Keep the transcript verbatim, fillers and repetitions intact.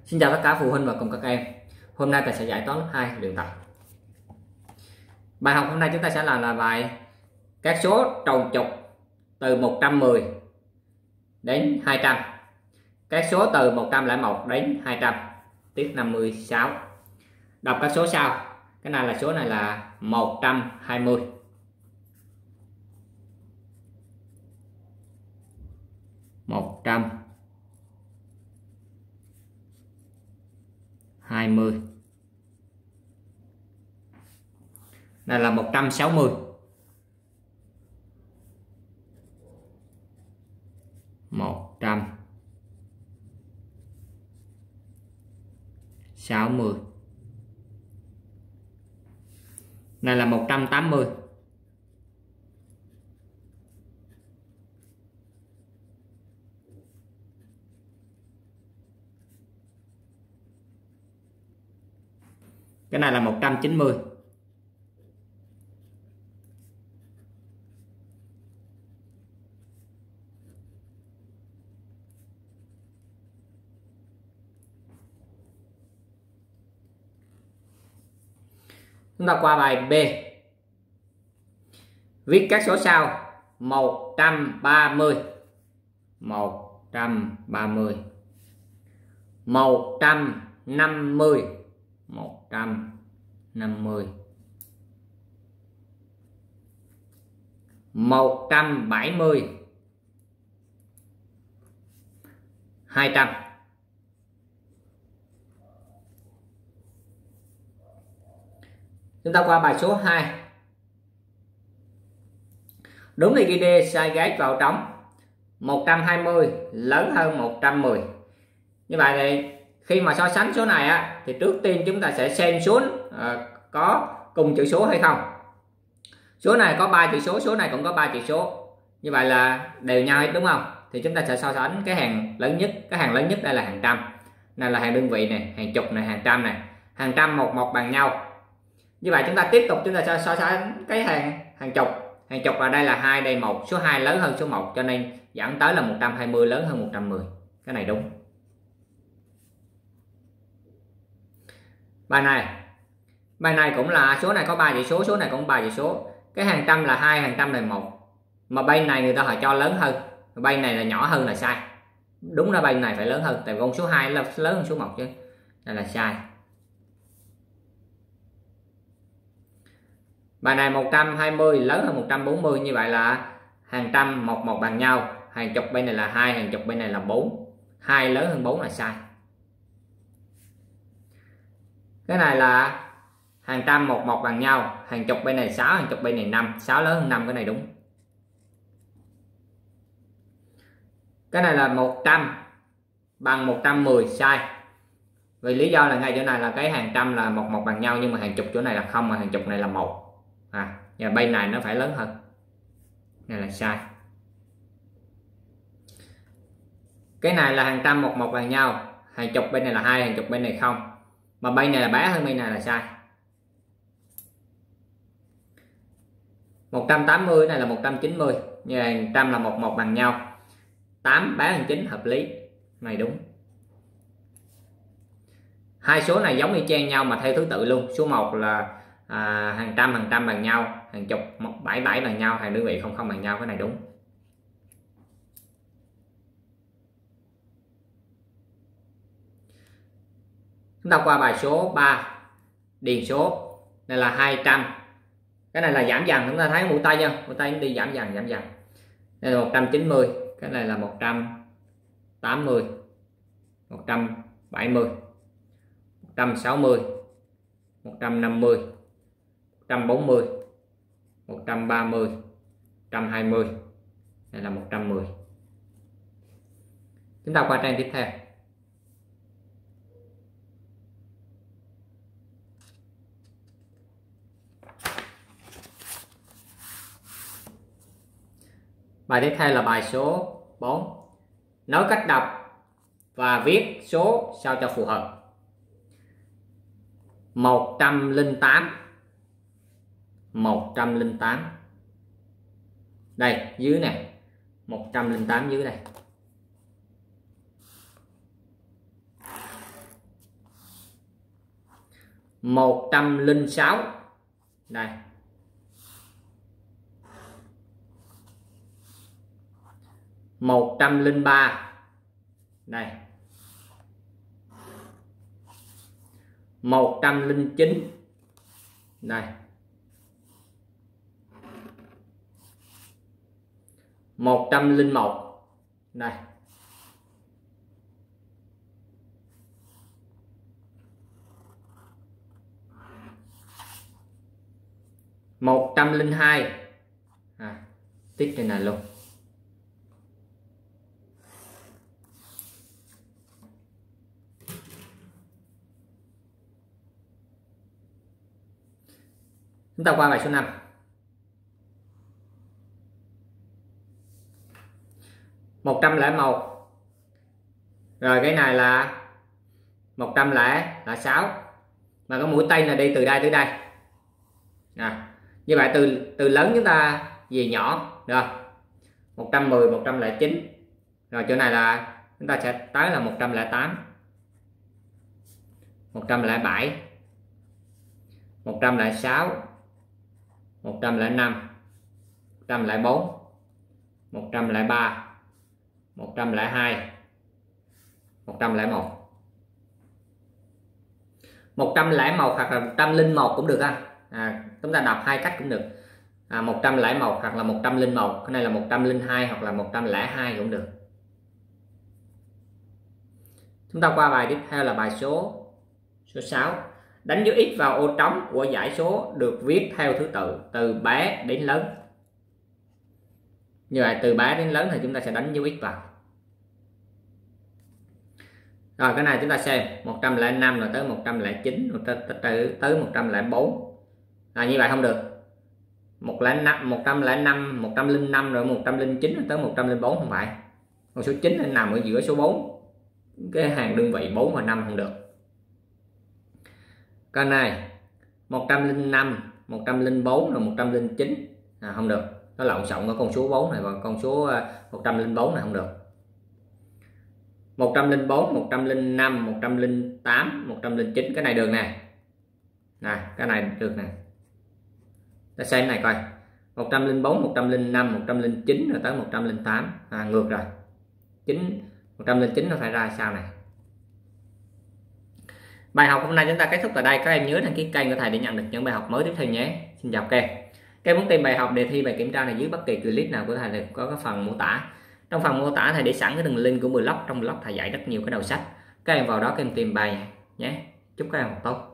Xin chào tất cả phụ huynh và cùng các em. Hôm nay ta sẽ giải toán lớp hai luyện tập. Bài học hôm nay chúng ta sẽ làm là bài các số tròn trục từ một trăm mười đến hai trăm. Các số từ một trăm lẻ một đến hai trăm. Tiết năm mươi sáu. Đọc các số sau. Cái này là số này là một trăm hai mươi. một trăm hai mươi. Này là một trăm sáu mươi. một trăm sáu mươi. Này là một trăm tám mươi. Cái này là một trăm chín mươi. Chúng ta qua bài B. Viết các số sau. một trăm ba mươi. một trăm ba mươi. một trăm năm mươi. một trăm năm mươi. một trăm bảy mươi. hai trăm. Chúng ta qua bài số hai. Đúng thì ghi D, sai ghép vào trống. một trăm hai mươi lớn hơn một trăm mười. Như vậy thì khi mà so sánh số này á, thì trước tiên chúng ta sẽ xem xuống à, có cùng chữ số hay không. Số này có ba chữ số, số này cũng có ba chữ số. Như vậy là đều nhau hết đúng không? Thì chúng ta sẽ so sánh cái hàng lớn nhất. Cái hàng lớn nhất đây là hàng trăm. Này là hàng đơn vị này, hàng chục này, hàng trăm này. Hàng trăm một một bằng nhau. Như vậy chúng ta tiếp tục chúng ta sẽ so sánh cái hàng hàng chục. Hàng chục là đây là hai, đây một, số hai lớn hơn số một, cho nên dẫn tới là một trăm hai mươi lớn hơn một trăm mười. Cái này đúng. Bài này. Bài này cũng là số này có ba chữ số, số này cũng ba chữ số. Cái hàng trăm là hai, hàng trăm là một. Mà bên này người ta họ cho lớn hơn, bên này là nhỏ hơn là sai. Đúng là bên này phải lớn hơn, tại vì con số hai là lớn hơn số một chứ. Đây là sai. Bài này một trăm hai mươi lớn hơn một trăm bốn mươi, như vậy là hàng trăm một một bằng nhau, hàng chục bên này là hai, hàng chục bên này là bốn. hai lớn hơn bốn là sai. Cái này là hàng trăm một một bằng nhau, hàng chục bên này sáu, hàng chục bên này năm, sáu lớn hơn năm, cái này đúng. Cái này là một trăm bằng một trăm mười, sai. Vì lý do là ngay chỗ này là cái hàng trăm là một một bằng nhau, nhưng mà hàng chục chỗ này là không, mà hàng chục này là một. À, và bên này nó phải lớn hơn. Này là sai. Cái này là hàng trăm một một bằng nhau, hàng chục bên này là hai, hàng chục bên này không, mà bên này là bé hơn bên này là sai. một trăm tám mươi này là một trăm chín mươi, như là một trăm là một một bằng nhau, tám bé hơn chín, hợp lý. Này đúng. Hai số này giống y chang nhau mà theo thứ tự luôn. Số một là à, hàng trăm hàng trăm bằng nhau, hàng chục bảy bảy bằng nhau, hàng đơn vị không không bằng nhau, cái này đúng. Chúng ta qua bài số ba. Điền số. Đây là hai trăm. Cái này là giảm dần, chúng ta thấy mũi tay nha, mũi tay đi giảm dần giảm dần. Đây là một trăm chín mươi, cái này là một trăm tám mươi, một trăm bảy mươi, một trăm sáu mươi, một trăm năm mươi, một trăm bốn mươi, một trăm ba mươi, một trăm hai mươi. Đây là một trăm mười. Chúng ta qua trang tiếp theo. Bài tiếp theo là bài số bốn. Nói cách đọc và viết số sao cho phù hợp. một trăm lẻ tám. một trăm lẻ tám. Đây, dưới này. một trăm lẻ tám dưới đây. một trăm linh sáu. Đây. một trăm linh ba. Đây. một trăm linh chín. Đây. một trăm linh một. Đây. một trăm linh hai. À, tích trên này luôn. Chúng ta qua bài số năm. một trăm lẻ một. Rồi cái này là một trăm lẻ sáu. Mà cái mũi tên là đi từ đây tới đây. À, như vậy từ từ lớn chúng ta về nhỏ được. một trăm mười, một trăm lẻ chín. Rồi chỗ này là chúng ta sẽ tới là một trăm lẻ tám, một trăm lẻ bảy, một trăm lẻ sáu, một trăm lẻ năm, một trăm lẻ bốn, một trăm lẻ ba, một trăm lẻ hai, một trăm lẻ một. một trăm lẻ một hoặc là một trăm linh một cũng được ha. À, chúng ta đọc hai cách cũng được. À, một trăm lẻ một hoặc là một trăm linh một. Cái này là một trăm linh hai hoặc là một trăm lẻ hai cũng được. Chúng ta qua bài tiếp theo là bài số số sáu. Đánh dấu x vào ô trống của dãy số được viết theo thứ tự từ bé đến lớn. Như vậy từ bé đến lớn thì chúng ta sẽ đánh dấu x vào. Rồi cái này chúng ta xem một trăm lẻ năm rồi tới một trăm lẻ chín, tới tới một trăm lẻ bốn. À, như vậy không được. một trăm lẻ năm, một trăm lẻ năm, một trăm linh năm rồi một trăm linh chín rồi tới một trăm linh bốn không phải. Con số chín nó nằm ở giữa số bốn. Cái hàng đơn vị bốn và năm không được. Cái này một trăm linh năm, một trăm linh bốn rồi một trăm linh chín. À, không được. Nó lộn xộn có con số bốn này và con số một trăm linh bốn này không được. một trăm linh bốn, một trăm linh năm, một trăm linh tám, một trăm linh chín. Cái này được nè. Này, cái này được nè. Ta xem này coi. một trăm linh bốn, một trăm linh năm, một trăm linh chín rồi tới một trăm linh tám. À, ngược rồi. chín, một trăm linh chín nó phải ra sao này. Bài học hôm nay chúng ta kết thúc tại đây. Các em nhớ đăng ký kênh của thầy để nhận được những bài học mới tiếp theo nhé. Xin chào các em. Các em muốn tìm bài học, đề thi, bài kiểm tra này dưới bất kỳ clip nào của thầy thì có cái phần mô tả. Trong phần mô tả thầy để sẵn cái đường link của blog. Trong blog thầy dạy rất nhiều cái đầu sách. Các em vào đó các em tìm bài nhé. Chúc các em học tốt.